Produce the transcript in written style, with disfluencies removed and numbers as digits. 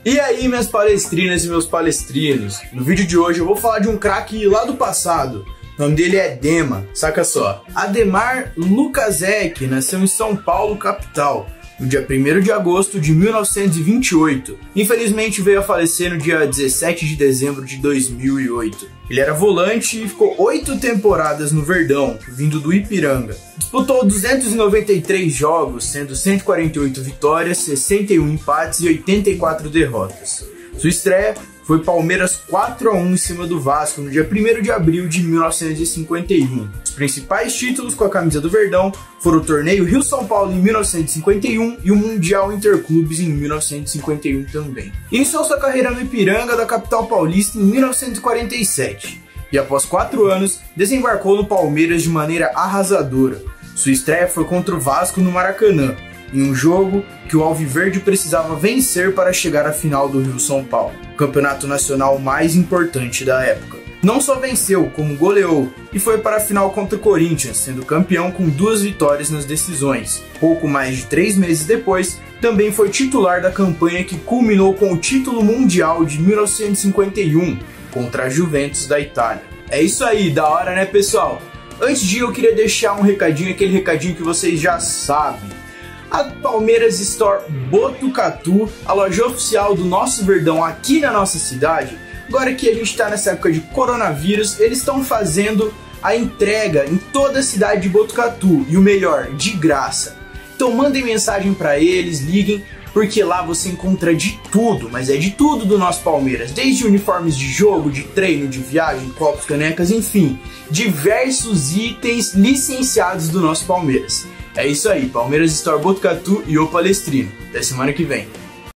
E aí, minhas palestrinas e meus palestrinos, no vídeo de hoje eu vou falar de um craque lá do passado. O nome dele é Dema, saca só. Ademar Lukaszek nasceu em São Paulo, capital, no dia 1º de agosto de 1928. Infelizmente veio a falecer no dia 17 de dezembro de 2008. Ele era volante e ficou 8 temporadas no Verdão, vindo do Ipiranga. Disputou 293 jogos, sendo 148 vitórias, 61 empates e 84 derrotas. Sua estreia foi Palmeiras 4-1 em cima do Vasco no dia 1º de abril de 1951. Os principais títulos com a camisa do Verdão foram o Torneio Rio-São Paulo em 1951 e o Mundial Interclubes em 1951 também. Iniciou sua carreira no Ipiranga da capital paulista em 1947 e após 4 anos desembarcou no Palmeiras de maneira arrasadora. Sua estreia foi contra o Vasco no Maracanã, em um jogo que o Alviverde precisava vencer para chegar à final do Rio-São Paulo, o campeonato nacional mais importante da época. Não só venceu, como goleou, e foi para a final contra o Corinthians, sendo campeão com 2 vitórias nas decisões. Pouco mais de 3 meses depois, também foi titular da campanha que culminou com o título mundial de 1951, contra a Juventus da Itália. É isso aí, da hora, né, pessoal? Antes de ir, eu queria deixar um recadinho, aquele recadinho que vocês já sabem. A Palmeiras Store Botucatu, a loja oficial do nosso Verdão aqui na nossa cidade. Agora que a gente está nessa época de coronavírus, eles estão fazendo a entrega em toda a cidade de Botucatu. E o melhor, de graça. Então mandem mensagem para eles, liguem, porque lá você encontra de tudo, mas é de tudo do nosso Palmeiras. Desde uniformes de jogo, de treino, de viagem, copos, canecas, enfim. Diversos itens licenciados do nosso Palmeiras. É isso aí, Palmeiras Store Botucatu e o Palestrino. Até semana que vem.